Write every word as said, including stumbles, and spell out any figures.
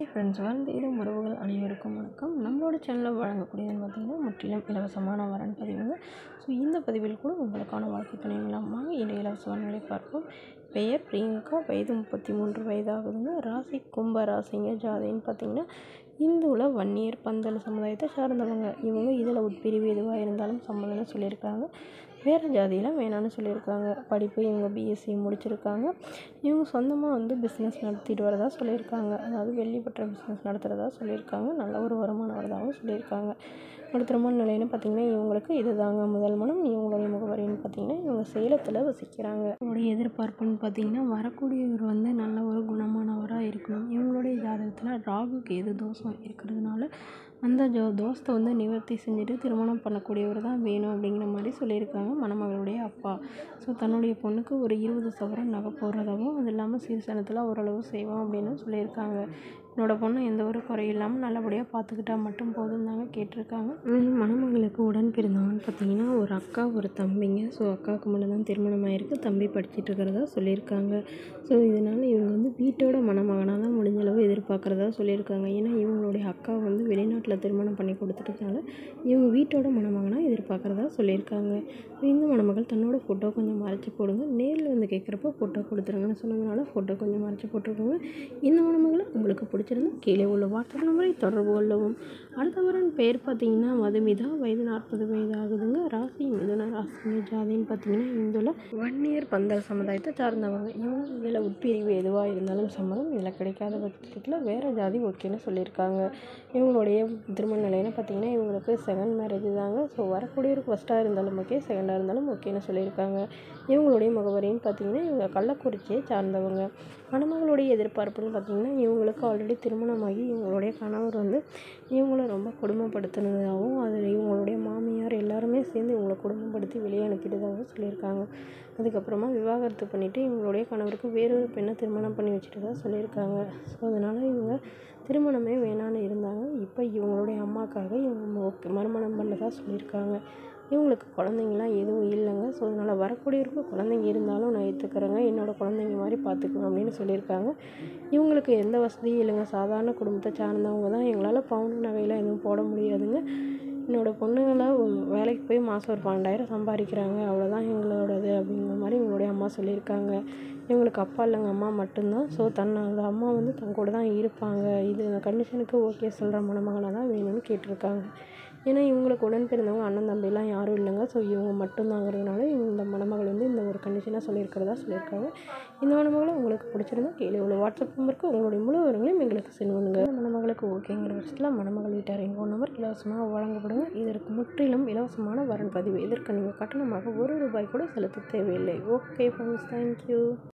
Friends, வாழ்ந்தேறும் உறவுகள் அனைவருக்கும் வணக்கம். நம்மளோட சேனலில் வழங்கக்கூடியதுன்னு பார்த்திங்கன்னா முற்றிலும் இலவசமான வரன் பதிவுங்க. ஸோ இந்த பதிவில் கூட உங்களுக்கான வாழ்க்கை துணை இல்லாமல் இந்த இலவச வரன்களை பார்ப்போம். பெயர் பிரியங்கா, வயது முப்பத்தி மூன்று வயதாகுதுங்க. ராசி கும்ப ராசிங்க. ஜாதின்னு பார்த்திங்கன்னா இந்துவில் வன்னியர் பந்தல் சமுதாயத்தை சார்ந்தவங்க. இவங்க இதில் உட்பிரிவு எதுவாக இருந்தாலும் சம்மதம்னு சொல்லியிருக்காங்க. வேறு ஜாதியில் வேணான்னு சொல்லியிருக்காங்க. படிப்பு இவங்க பிஎஸ்சி முடிச்சிருக்காங்க. இவங்க சொந்தமாக வந்து பிஸ்னஸ் நடத்திட்டு வரதா சொல்லியிருக்காங்க. அதாவது வெள்ளிப்பட்ட பிஸ்னஸ் நடத்துகிறதா சொல்லியிருக்காங்க. நல்ல ஒரு வருமானம் வரதாகவும் சொல்லியிருக்காங்க. திருமண நிலைன்னு பார்த்திங்கன்னா இவங்களுக்கு இது தாங்க முதல் மனம். இவங்களுடைய முகவரின்னு பார்த்திங்கன்னா இவங்க சேலத்தில் வசிக்கிறாங்க. இவங்களுடைய எதிர்பார்ப்புன்னு பார்த்திங்கன்னா வரக்கூடியவர் வந்து நல்ல ஒரு குணமானவராக இருக்கணும். இவங்களுடைய ஜாதகத்தில் ராகு கேது தோஷம் இருக்கிறதுனால அந்த ஜோ தோஷத்தை வந்து நிவர்த்தி செஞ்சுட்டு திருமணம் பண்ணக்கூடியவர் தான் வேணும் அப்படிங்கிற மாதிரி சொல்லியிருக்காங்க மணமகளுடைய அப்பா. ஸோ தன்னுடைய பொண்ணுக்கு ஒரு இருபது சவரன் நகை போடுறதாகவும் அது இல்லாமல் சீர்சனத்தில் ஓரளவு செய்வோம் அப்படின்னு சொல்லியிருக்காங்க. என்னோடய பொண்ணு எந்த ஒரு குறையும் இல்லாமல் நல்லபடியாக பார்த்துக்கிட்டா மட்டும் போதும் தாங்க கேட்டிருக்காங்க. மணமகளுக்கு உடன் பிறந்தவங்கன்னு பார்த்தீங்கன்னா ஒரு அக்கா ஒரு தம்பிங்க. ஸோ அக்காவுக்கு மட்டும்தான் திருமணம் ஆகிருக்கு. தம்பி படிச்சுட்டு இருக்கிறதா சொல்லியிருக்காங்க. ஸோ இதனால் இவங்க வந்து வீட்டோட மணமகனாக தான் முடிஞ்சளவு எதிர்பார்க்குறதா சொல்லியிருக்காங்க. ஏன்னா இவங்களுடைய அக்கா வந்து வெளிநாட்டில் திருமணம் பண்ணி கொடுத்துட்டதுனால இவங்க வீட்டோட மணமகனாக எதிர்பார்க்குறதா சொல்லியிருக்காங்க. இந்த மணமகள் தன்னோட ஃபோட்டோ கொஞ்சம் மறைச்சி போடுங்க, நேரில் வந்து கேட்குறப்போ ஃபோட்டோ கொடுத்துருங்கன்னு சொன்னதுனால ஃபோட்டோ கொஞ்சம் மறைச்சி போட்டிருக்கோங்க. இந்த மணமகளை உங்களுக்கு பிடிச்சிருந்தா கீழே உள்ள வாட்ஸ்அப் நம்பரை தொடர்பு கொள்ளவும். அடுத்தவரின் பெயர் பார்த்தீங்கன்னா மதுமிதா, வயது நாற்பது வயது ஆகுதுங்க. ராசி மிதுன ராசிங்க. ஜாதின்னு பார்த்தீங்கன்னா இந்துல வன்னியர் பந்தல் சமுதாயத்தை சார்ந்தவங்க. இவங்க இதில் உட்பிரிவு எதுவாக இருந்தாலும் சம்மதம். இதில் கிடைக்காத பட்சத்தில் வேறு ஜாதி ஓகேன்னு சொல்லியிருக்காங்க. இவங்களுடைய திருமண நிலைன்னு பார்த்தீங்கன்னா இவங்களுக்கு செகண்ட் மேரேஜ் தாங்க. ஸோ வரக்கூடியவருக்கு ஃபஸ்ட்டாக இருந்தாலும் ஓகே, செகண்டாக இருந்தாலும் ஓகேன்னு சொல்லியிருக்காங்க. இவங்களுடைய முகவரின்னு பார்த்தீங்கன்னா இவங்க கள்ளக்குறிச்சியை சார்ந்தவங்க. மணமகளுடைய எதிர்பார்ப்புன்னு பார்த்தீங்கன்னா இவங்களுக்கு ஆல்ரெடி திருமணமாகி இவங்களுடைய கணவர் வந்து இவங்கள ரொம்ப கொடுமைப்படுத்தினதாகவும் அதில் இவங்களுடைய மாமியார் எல்லாருமே சேர்ந்து இவங்களை கொடுமைப்படுத்தி வெளியே அனுப்பிட்டதாகவும் சொல்லியிருக்காங்க. அதுக்கப்புறமா விவாகரத்து பண்ணிவிட்டு இவங்களுடைய கணவருக்கு வேறொரு பெண்ணை திருமணம் பண்ணி வச்சுட்டதாக சொல்லியிருக்காங்க. ஸோ அதனால் இவங்க திருமணமே வேணான்னு இருந்தாங்க. இப்போ இவங்களுடைய அம்மாக்காக இவங்க ஓகே மறுமணம் பண்ணதாக சொல்லியிருக்காங்க. இவங்களுக்கு குழந்தைங்களாம் எதுவும் இல்லைங்க. ஸோ அதனால் வரக்கூடியவருக்கு குழந்தைங்க இருந்தாலும் நான் ஏற்றுக்கிறேங்க, என்னோடய குழந்தைங்க மாதிரி பார்த்துக்குவேன் அப்படின்னு சொல்லியிருக்காங்க. இவங்களுக்கு எந்த வசதியும் இல்லைங்க. சாதாரண குடும்பத்தை சார்ந்தவங்க தான். எங்களால் பவுன் நகையெல்லாம் எதுவும் போட முடியாதுங்க. என்னோடய பொண்ணுங்களாம் வேலைக்கு போய் மாதம் ஒரு பன்னெண்டாயிரம் சம்பாதிக்கிறாங்க, அவ்வளோதான் எங்களோடது அப்படிங்கிற மாதிரி இவங்களுடைய அம்மா சொல்லியிருக்காங்க. இவங்களுக்கு அப்பா இல்லைங்க, அம்மா மட்டும்தான். ஸோ தன்னோட அம்மா வந்து தன் கூட தான் இருப்பாங்க. இது இந்த கண்டிஷனுக்கு ஓகே சொல்கிற மணமகனாக தான் வேணும்னு கேட்டிருக்காங்க. ஏன்னா இவங்களுக்கு உடன் பிறந்தவங்க அண்ணன் தம்பிலாம் யாரும் இல்லைங்க. ஸோ இவங்க மட்டும்தாங்கிறதுனால இவங்க இந்த மணமகள் வந்து இந்த ஒரு கண்டிஷனாக சொல்லியிருக்கிறதா சொல்லியிருக்காங்க. இந்த மணமகளை உங்களுக்கு பிடிச்சிருந்தா கீழே உள்ள வாட்ஸ்அப் நம்பருக்கு உங்களுடைய முழு விவரங்களையும் எங்களுக்கு சென்ட் பண்ணுங்க. மணமகளுக்கு ஓகேங்கிற பட்சத்தில் மணமகள் வீட்டார் எங்கள் நம்பர் இலவசமாக வழங்கப்படுங்க. இதற்கு முற்றிலும் இலவசமான வரன் பதிவு. இதற்கு நீங்கள் கட்டணமாக ஒரு ரூபாய் கூட செலுத்த தேவையில்லை. Okay friends, thank you.